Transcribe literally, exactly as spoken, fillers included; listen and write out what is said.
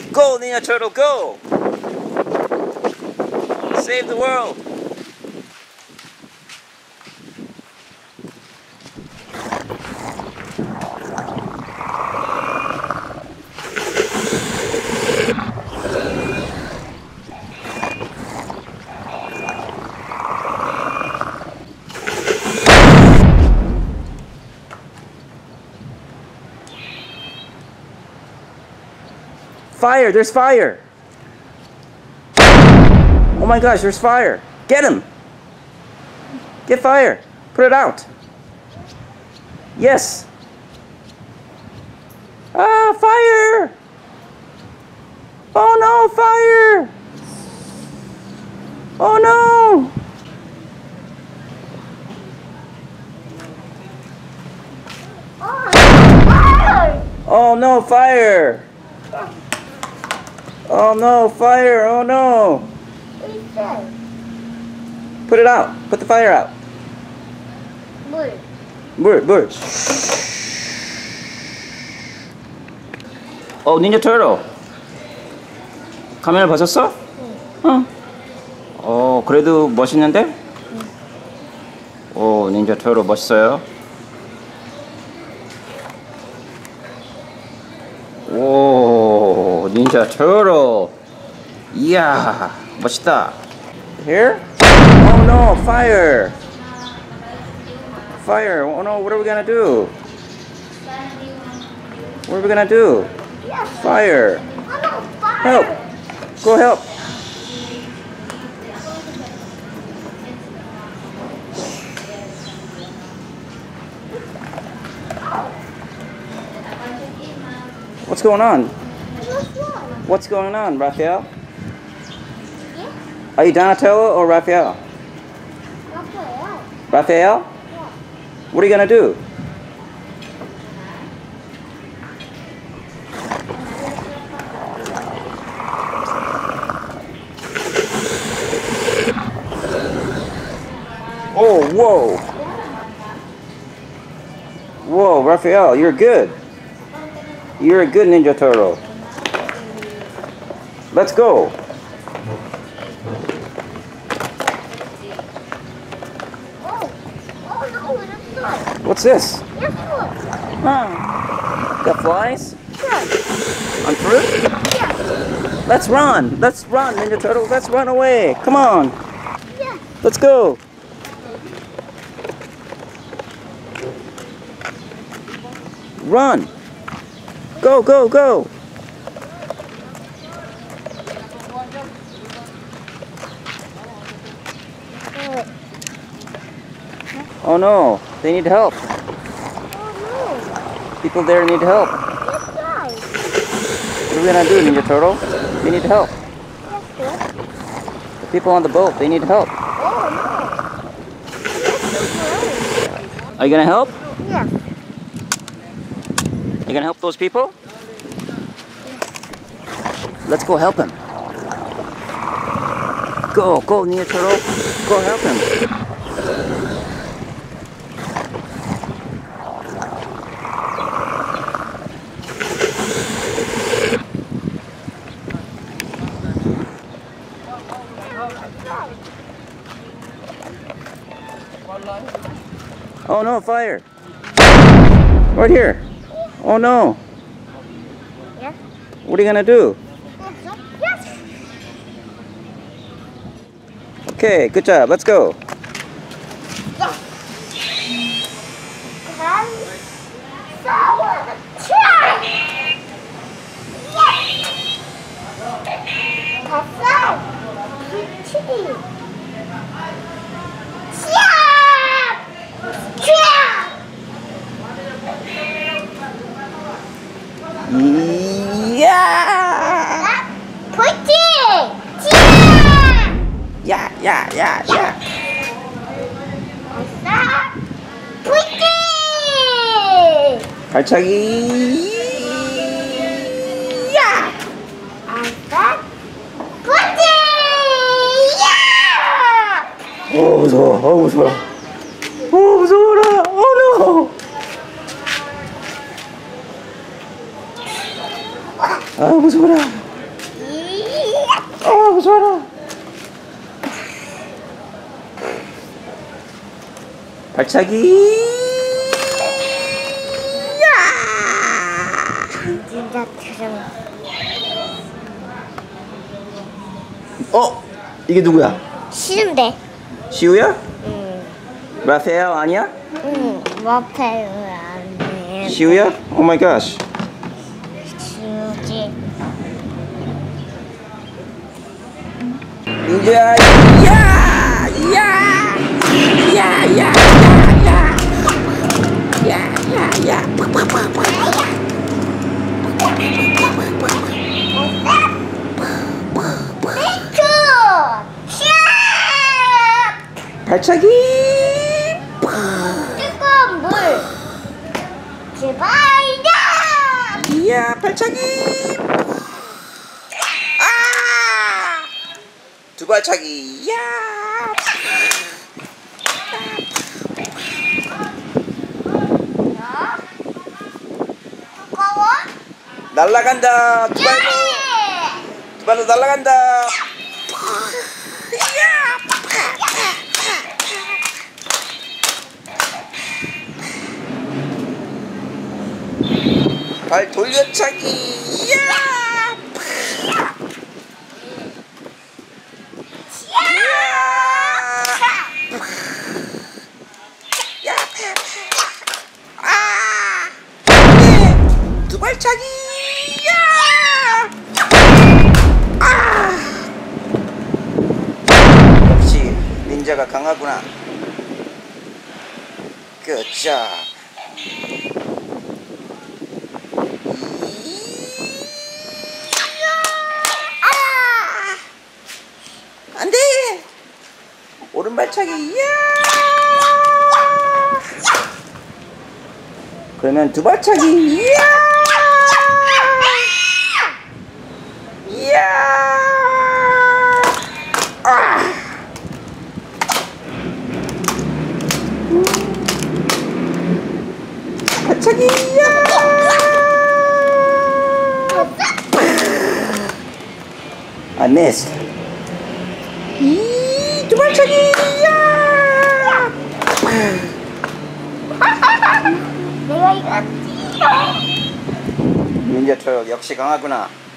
Go, Ninja Turtle, go! Save the world! Fire! There's fire! Oh my gosh, there's fire! Get him! Get fire! Put it out! Yes! Ah, fire! Oh no, fire! Oh no! Oh no, fire! Oh no, fire! Oh no! Put it out! Put the fire out! 물. 물, 물! 어, 닌자 터tle! 가면을 벗었어? 응. 어, 그래도 멋있는데? 응. 오, 닌자 터tle 멋있어요. 오, 닌자 터tle. 이야, 멋있다. Here? Oh no, fire! Fire! Oh no, what are we gonna do? What are we gonna do? Fire! Help! Go help! What's going on? What's going on, Raphael? Are you Donatello or Raphael? Raphael. Raphael? What are you gonna do? Oh, whoa! Whoa, Raphael, you're good. You're a good Ninja Turtle. Let's go. Oh, oh no, it's not. What's this? Yes, look. Huh. Got flies? Yes. On fruit? Yes. Let's run. Let's run, Ninja Turtle. Let's run away. Come on. Yes. Let's go. Run. Go, go, go. Oh no, they need help. Oh no. People there need help. Yes, guys. What are we gonna do, Ninja Turtle? They need help. Yes, good. The people on the boat, they need help. Oh no. Yes, Are you gonna help? yes. You gonna help those people? Let's go help him. Go, go, Ninja Turtle. Go help him. Oh no, fire! Right here. Oh no. Yes. What are you gonna do? Yes. Okay, good job. Let's go. Yes. Sour try. Yes. Cafe. Chili. Yeah! Putti! Yeah, yeah, yeah, yeah. Putti! 발차기. 야! putti! 야! 어 무서워. 어 무서워. 어 무서워라. 어 no. 아 무서워라. 어, 무서워라. 발차기. 진짜 트름. 어? 이게 누구야? 싫은데. 시우야? 응. 라페엘 아니야? 응. 와페를 안 해. 시우야? 오 마이 갓. 지우지. 민주야. 야! 야! 야! 야! 야! 야! 야! 야! 땡큐. 샤. 발차기. 뜨거운 물. 제발이다. 이야, 발차기. 아! 두 발차기. 야! 뜨거워? 날라간다. 두 발로. 두 발로 날라간다. 발 돌려차기. 야! 야! 아! 두 발차기. 야! 아! 역시 닌자가 강하구나. 굿잡. 안돼. 오른발차기. 이야. 그러면 두 발차기. 이야. 이야. 아. 발차기. 이야. I missed. 이, 두 발차기. 야! 내가 이거 닌자 트럭 역시 강하구나.